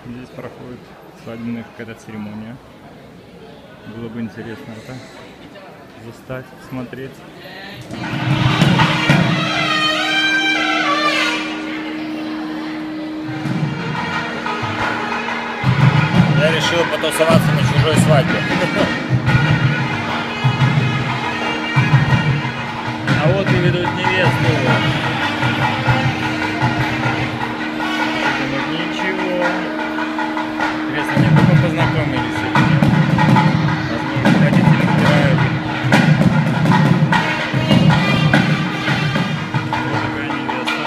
Здесь проходит свадебная какая-то церемония. Было бы интересно это застать, смотреть. Я решил потусоваться на чужой свадьбе. А вот и ведут невесту. Ничего. Интересно, они только познакомились или нет? Возможно, родители выбирают. Вот такая невеста.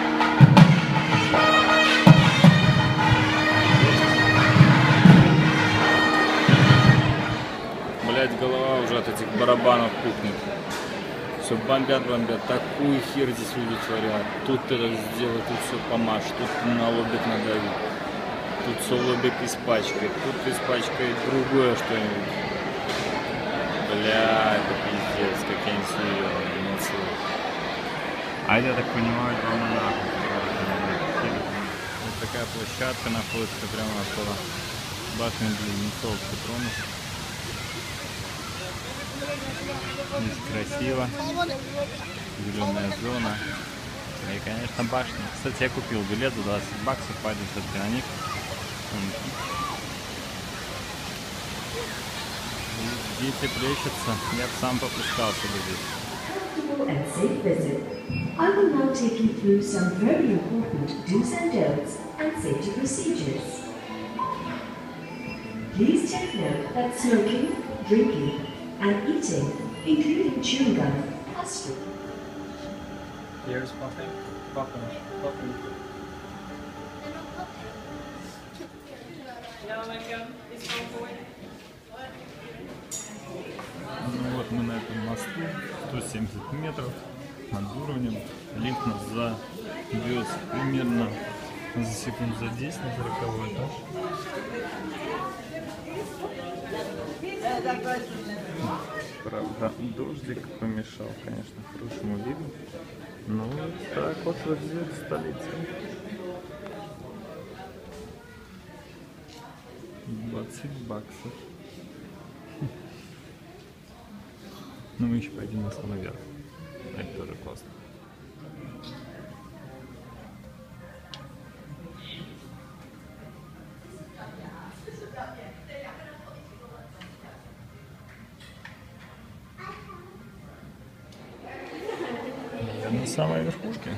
Блять, голова уже от этих барабанов пухнет. Все бомбят. Такую хер здесь люди творят. Тут это сделать, тут все помажь, тут на лобик надавить. Тут все лобик испачкает, тут испачкает другое что-нибудь. Бля, это пиздец, как я не смею. А я так понимаю, два монаха. Вот такая площадка находится прямо около башни Близнецов Петронус. Здесь красиво, зеленая зона и, конечно, башня. Кстати, я купил билет за 20 баксов, пойду все-таки на них. Дети плещутся, я бы сам попускался бы здесь. And safe visit. I will now take you through some very important do's and don'ts and safety procedures. Please take note that smoking, drinking, and eating, including chewing gum, are strict. Here's popping. Ну вот мы на этом мосту, 170 метров над уровнем. Лифт нас завез примерно за секунд за 10 на 40 этаж. Правда, дождик помешал, конечно, хорошему виду. Ну вот так вот выглядит столица. 20 баксов. Ну мы еще пойдем на самый верх. Это тоже классно. Я на самой верхушке.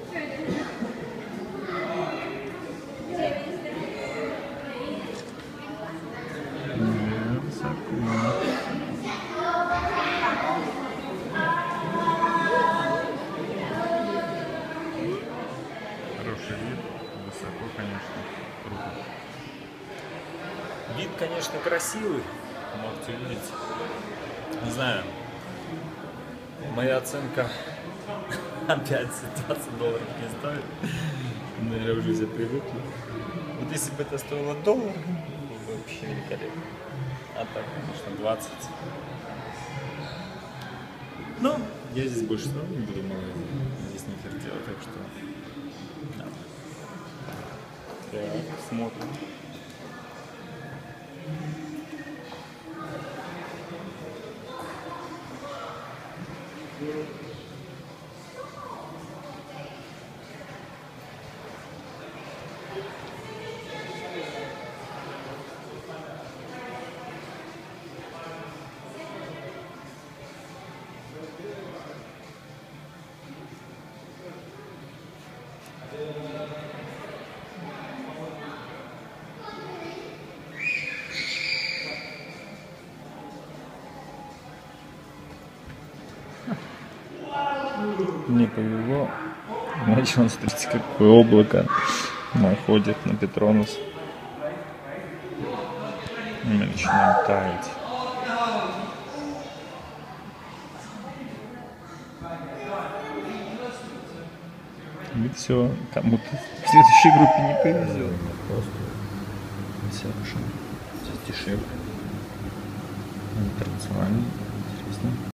Хороший вид, высоко, конечно, круто. Вид, конечно, красивый, можете видеть. Не знаю, моя оценка опять $20 не стоит. Наверное, уже все привыкли. Вот если бы это стоило $1, было бы вообще великолепно. А так, конечно, 20. Но я здесь больше снова не буду много здесь нихер делать, так что да. Так, смотрим. Не повезло, иначе он, смотрите, какое облако находит на Петронус. Мы начинаем таять. И все, кому-то в следующей группе не повезет. Просто все хорошо. Здесь дешевле. Традиционально. Интересно.